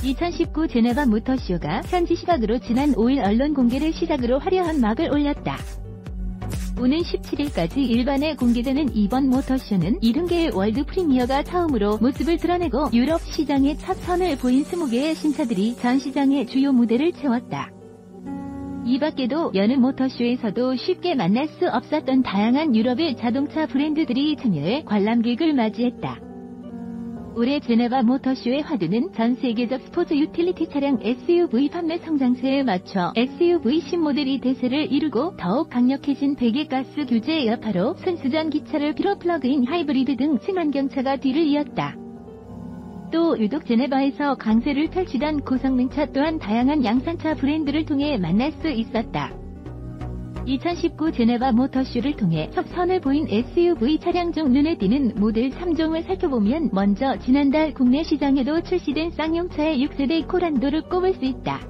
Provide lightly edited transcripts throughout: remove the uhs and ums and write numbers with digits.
2019 제네바 모터쇼가 현지 시각으로 지난 5일 언론 공개를 시작으로 화려한 막을 올렸다. 오는 17일까지 일반에 공개되는 이번 모터쇼는 70개의 월드 프리미어가 처음으로 모습을 드러내고 유럽 시장에 첫 선을 보인 20개의 신차들이 전 시장의 주요 무대를 채웠다. 이 밖에도 여느 모터쇼에서도 쉽게 만날 수 없었던 다양한 유럽의 자동차 브랜드들이 참여해 관람객을 맞이했다. 올해 제네바 모터쇼의 화두는 전 세계적 스포츠 유틸리티 차량 SUV 판매 성장세에 맞춰 SUV 신모델이 대세를 이루고 더욱 강력해진 배기가스 규제 여파로 순수전 기차를 비롯 플러그인 하이브리드 등 친환경차가 뒤를 이었다. 또 유독 제네바에서 강세를 펼치던 고성능차 또한 다양한 양산차 브랜드를 통해 만날 수 있었다. 2019 제네바 모터쇼를 통해 첫 선을 보인 SUV 차량 중 눈에 띄는 모델 3종을 살펴보면 먼저 지난달 국내 시장에도 출시된 쌍용차의 6세대 코란도를 꼽을 수 있다.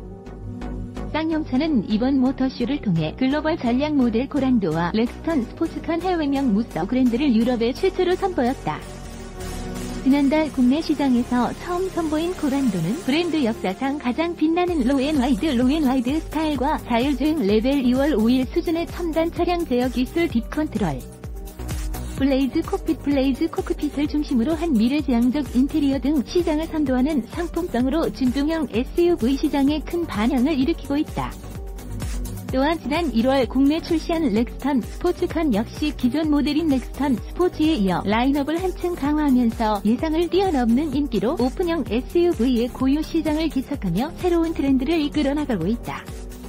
쌍용차는 이번 모터쇼를 통해 글로벌 전략 모델 코란도와 렉스턴 스포츠칸 해외명 무서 그랜드를 유럽에 최초로 선보였다. 지난달 국내 시장에서 처음 선보인 코란도는 브랜드 역사상 가장 빛나는 로앤와이드 스타일과 자율주행 레벨 2월 5일 수준의 첨단 차량 제어 기술 딥 컨트롤, 블레이즈 콕핏을 중심으로 한 미래지향적 인테리어 등 시장을 선도하는 상품성으로 준동형 SUV 시장에 큰 반향을 일으키고 있다. 또한 지난 1월 국내 출시한 렉스턴 스포츠칸 역시 기존 모델인 렉스턴 스포츠에 이어 라인업을 한층 강화하면서 예상을 뛰어넘는 인기로 오픈형 SUV의 고유 시장을 기석하며 새로운 트렌드를 이끌어 나가고 있다.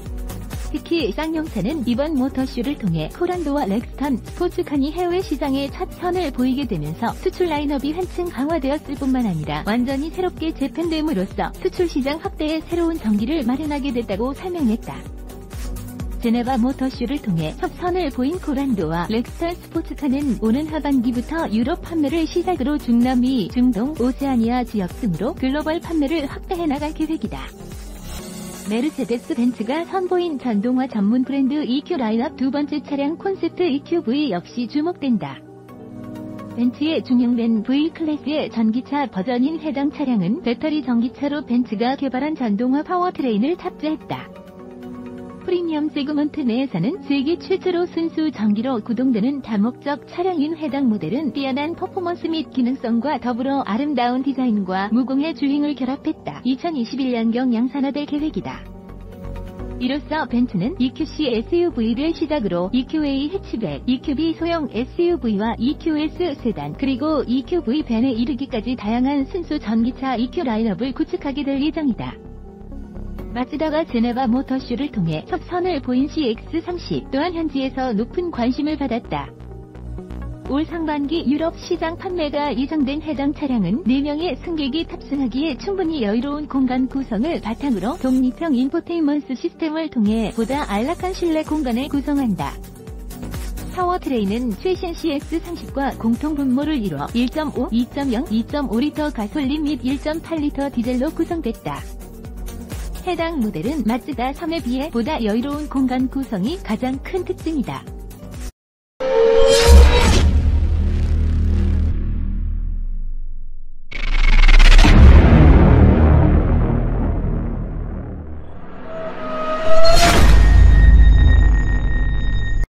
특히 쌍용차는 이번 모터쇼를 통해 코란도와 렉스턴 스포츠칸이 해외 시장에 첫 선을 보이게 되면서 수출 라인업이 한층 강화되었을 뿐만 아니라 완전히 새롭게 재편됨으로써 수출 시장 확대에 새로운 전기를 마련하게 됐다고 설명했다. 제네바 모터쇼를 통해 첫 선을 보인 코란도와 렉스턴 스포츠카는 오는 하반기부터 유럽 판매를 시작으로 중남미, 중동, 오세아니아 지역 등으로 글로벌 판매를 확대해 나갈 계획이다. 메르세데스 벤츠가 선보인 전동화 전문 브랜드 EQ 라인업 두 번째 차량 콘셉트 EQV 역시 주목된다. 벤츠의 중형벤 V 클래스의 전기차 버전인 해당 차량은 배터리 전기차로 벤츠가 개발한 전동화 파워트레인을 탑재했다. 프리미엄 세그먼트 내에서는 세계 최초로 순수 전기로 구동되는 다목적 차량인 해당 모델은 뛰어난 퍼포먼스 및 기능성과 더불어 아름다운 디자인과 무공해 주행을 결합했다. 2021년경 양산화될 계획이다. 이로써 벤츠는 EQC SUV를 시작으로 EQA 해치백, EQB 소형 SUV와 EQS 세단, 그리고 EQV 밴에 이르기까지 다양한 순수 전기차 EQ 라인업을 구축하게 될 예정이다. 마츠다가 제네바 모터쇼를 통해 첫 선을 보인 CX-30 또한 현지에서 높은 관심을 받았다. 올 상반기 유럽 시장 판매가 예정된 해당 차량은 4명의 승객이 탑승하기에 충분히 여유로운 공간 구성을 바탕으로 독립형 인포테인먼트 시스템을 통해 보다 안락한 실내 공간을 구성한다. 파워트레인은 최신 CX-30과 공통 분모를 이뤄 1.5, 2.0, 2.5리터 가솔린 및 1.8리터 디젤로 구성됐다. 해당 모델은 마츠다 3에 비해 보다 여유로운 공간 구성이 가장 큰 특징이다.